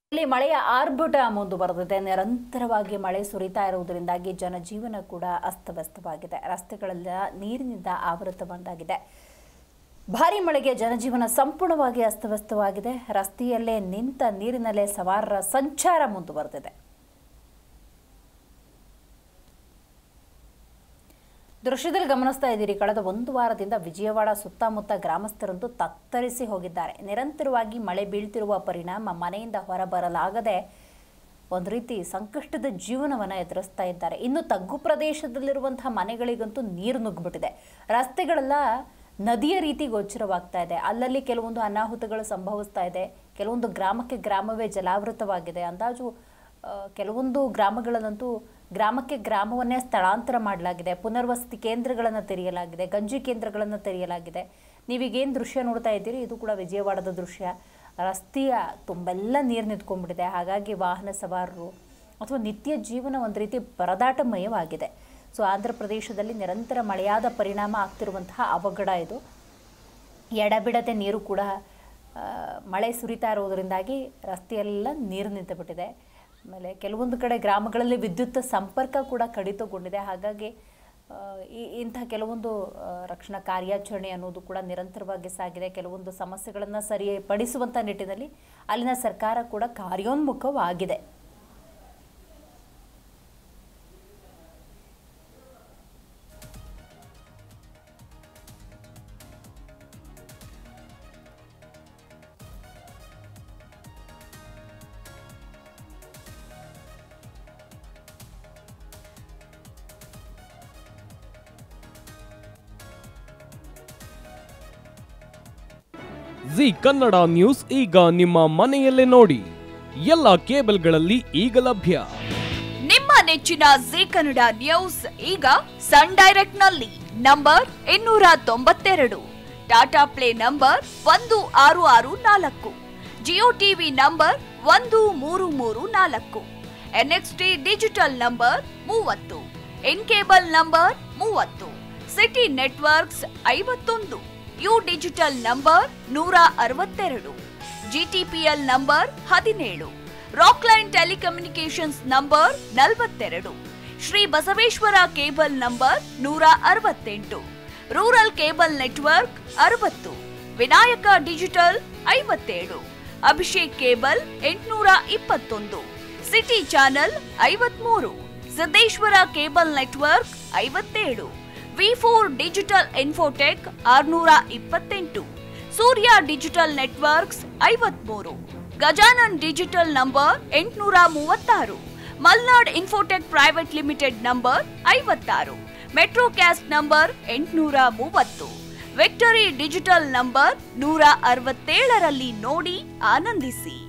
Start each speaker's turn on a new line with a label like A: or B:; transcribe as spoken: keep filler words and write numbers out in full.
A: ಇಲ್ಲಿ ಮಳೆಯ ಆರ್ಭಟ ಮುಂದುವರೆದಿದೆ. ನಿರಂತರವಾಗಿ ಮಳೆ ಸುರಿತಾ ಇರುವುದರಿಂದಾಗಿ ಜನಜೀವನ ಕೂಡ ಅಸ್ತವ್ಯಸ್ತವಾಗಿದೆ. ರಸ್ತೆಗಳೆಲ್ಲ ನೀರಿನಿಂದ ಆವೃತಗೊಂಡಾಗಿದೆ. ಭಾರಿ ಮಳೆಗೆ ಜನಜೀವನ ಸಂಪೂರ್ಣವಾಗಿ ಅಸ್ತವ್ಯಸ್ತವಾಗಿದೆ. ರಸ್ತೆಯಲ್ಲೇ ನಿಂತ ನೀರಿನಲ್ಲೇ ಸವಾರರ ಸಂಚಾರ ಮುಂದುವರೆದಿದೆ. ದೃಶ್ಯದಲ್ಲಿ ಗಮನಿಸ್ತಾ ಇದ್ದೀರಿ, ಕಳೆದ ಒಂದು ವಾರದಿಂದ ವಿಜಯವಾಡ ಸುತ್ತಮುತ್ತ ಗ್ರಾಮಸ್ಥರಂತೂ ತತ್ತರಿಸಿ ಹೋಗಿದ್ದಾರೆ. ನಿರಂತರವಾಗಿ ಮಳೆ ಬೀಳ್ತಿರುವ ಪರಿಣಾಮ ಮನೆಯಿಂದ ಹೊರಬರಲಾಗದೆ ಒಂದು ರೀತಿ ಸಂಕಷ್ಟದ ಜೀವನವನ್ನು ಎದುರಿಸ್ತಾ ಇದ್ದಾರೆ. ಇನ್ನು ತಗ್ಗು ಪ್ರದೇಶದಲ್ಲಿರುವಂತಹ ಮನೆಗಳಿಗಂತೂ ನೀರು ನುಗ್ಗಿಬಿಟ್ಟಿದೆ. ರಸ್ತೆಗಳೆಲ್ಲ ನದಿಯ ರೀತಿ ಗೋಚರವಾಗ್ತಾ ಇದೆ. ಅಲ್ಲಲ್ಲಿ ಕೆಲವೊಂದು ಅನಾಹುತಗಳು ಸಂಭವಿಸ್ತಾ ಇದೆ. ಕೆಲವೊಂದು ಗ್ರಾಮಕ್ಕೆ ಗ್ರಾಮವೇ ಜಲಾವೃತವಾಗಿದೆ. ಅಂದಾಜು ಕೆಲವೊಂದು ಗ್ರಾಮಗಳಲ್ಲಂತೂ ಗ್ರಾಮಕ್ಕೆ ಗ್ರಾಮವನ್ನೇ ಸ್ಥಳಾಂತರ ಮಾಡಲಾಗಿದೆ. ಪುನರ್ವಸತಿ ಕೇಂದ್ರಗಳನ್ನು ತೆರೆಯಲಾಗಿದೆ, ಗಂಜಿ ಕೇಂದ್ರಗಳನ್ನು ತೆರೆಯಲಾಗಿದೆ. ನೀವೀಗೇನು ದೃಶ್ಯ ನೋಡ್ತಾ ಇದ್ದೀರಿ, ಇದು ಕೂಡ ವಿಜಯವಾಡದ ದೃಶ್ಯ. ರಸ್ತೆಯ ತುಂಬೆಲ್ಲ ನೀರು ನಿಂತ್ಕೊಂಡ್ಬಿಟ್ಟಿದೆ. ಹಾಗಾಗಿ ವಾಹನ ಸವಾರರು ಅಥವಾ ನಿತ್ಯ ಜೀವನ ಒಂದು ರೀತಿ ಪರದಾಟಮಯವಾಗಿದೆ. ಸೊ ಆಂಧ್ರ ಪ್ರದೇಶದಲ್ಲಿ ನಿರಂತರ ಮಳೆಯಾದ ಪರಿಣಾಮ ಆಗ್ತಿರುವಂತಹ ಅವಘಡ ಇದು. ಎಡಬಿಡದೆ ನೀರು ಕೂಡ ಮಳೆ ಸುರಿತಾ ಇರೋದರಿಂದಾಗಿ ರಸ್ತೆಯೆಲ್ಲ ನೀರು ನಿಂತುಬಿಟ್ಟಿದೆ. ಆಮೇಲೆ ಕೆಲವೊಂದು ಕಡೆ ಗ್ರಾಮಗಳಲ್ಲಿ ವಿದ್ಯುತ್ ಸಂಪರ್ಕ ಕೂಡ ಕಡಿತಗೊಂಡಿದೆ. ಹಾಗಾಗಿ ಈ ಇಂಥ ಕೆಲವೊಂದು ರಕ್ಷಣಾ ಕಾರ್ಯಾಚರಣೆ ಅನ್ನೋದು ಕೂಡ ನಿರಂತರವಾಗಿ ಸಾಗಿದೆ. ಕೆಲವೊಂದು ಸಮಸ್ಯೆಗಳನ್ನು ಸರಿಪಡಿಸುವಂಥ ನಿಟ್ಟಿನಲ್ಲಿ ಅಲ್ಲಿನ ಸರ್ಕಾರ ಕೂಡ ಕಾರ್ಯೋನ್ಮುಖವಾಗಿದೆ.
B: ಜಿ ಕನ್ನಡ ನ್ಯೂಸ್ ಈಗ ನಿಮ್ಮ ಮನೆಯಲ್ಲೇ ನೋಡಿ. ಎಲ್ಲ ಕೇಬಲ್ಗಳಲ್ಲಿ ಈಗ ಲಭ್ಯ.
C: ನಿಮ್ಮ ನೆಚ್ಚಿನ ಜಿ ಕನ್ನಡ ನ್ಯೂಸ್ ಈಗ ಸನ್ ಡೈರೆಕ್ಟ್ ನಲ್ಲಿ ನಂಬರ್ ಇನ್ನೂರ ತೊಂಬತ್ತೆರಡು, ಟಾಟಾ ಪ್ಲೇ ನಂಬರ್ ಒಂದು ಆರು ಆರು ನಾಲ್ಕು, ಜಿಯೋ ಟಿವಿ ನಂಬರ್ ಒಂದು ಮೂರು ಮೂರು ನಾಲ್ಕು, ಎನ್ಎಕ್ಸ್ಟಿ ಡಿಜಿಟಲ್ ನಂಬರ್ ಮೂವತ್ತು, ಇನ್ ಕೇಬಲ್ ನಂಬರ್ ಮೂವತ್ತು, ಸಿಟಿ ನೆಟ್ವರ್ಕ್ಸ್ ಐವತ್ತೊಂದು, ಯು ಡಿಜಿಟಲ್ ನಂಬರ್ ನೂರ ಅರವತ್ತೆರಡು, ಜಿಟಿಪಿಎಲ್ ನಂಬರ್ ಹದಿನೇಳು, ರಾಕ್ಲೈನ್ ಟೆಲಿಕಮ್ಯುನಿಕೇಶನ್ಸ್ ನಂಬರ್ ನಲವತ್ತೆರಡು, ಶ್ರೀ ಬಸವೇಶ್ವರ ಕೇಬಲ್ ನಂಬರ್ ನೂರ ಅರವತ್ತೆಂಟು, ರೂರಲ್ ಕೇಬಲ್ ನೆಟ್ವರ್ಕ್ ಅರವತ್ತು, ವಿನಾಯಕ ಡಿಜಿಟಲ್ ಐವತ್ತೇಳು, ಅಭಿಷೇಕ್ ಕೇಬಲ್ ಎಂಟುನೂರ ಇಪ್ಪತ್ತೊಂದು, ಸಿಟಿ ಚಾನೆಲ್ ಐವತ್ಮೂರು, ಸಿದ್ದೇಶ್ವರ ಕೇಬಲ್ ನೆಟ್ವರ್ಕ್ ಐವತ್ತೇಳು, ವಿ ಫೋರ್ ಡಿಜಿಟಲ್ ಇನ್ಫೋಟೆಕ್ ಆರುನೂರ ಇಪ್ಪತ್ತೆಂಟು, ಸೂರ್ಯ ಡಿಜಿಟಲ್ ನೆಟ್ವರ್ಕ್ಸ್ ಐವತ್ಮೂರು, ಗಜಾನನ್ ಡಿಜಿಟಲ್ ನಂಬರ್ ಎಂಟುನೂರ ಮೂವತ್ತಾರು, Malnad infotech private limited number ಐವತ್ತಾರು, ಮೆಟ್ರೋಕ್ಯಾಸ್ಟ್ ನಂಬರ್ ಎಂಟುನೂರ ಮೂವತ್ತು, ವಿಕ್ಟರಿ ಡಿಜಿಟಲ್ ನಂಬರ್ ನೂರ ಅರವತ್ತೇಳರಲ್ಲಿ ನೋಡಿ ಆನಂದಿಸಿ.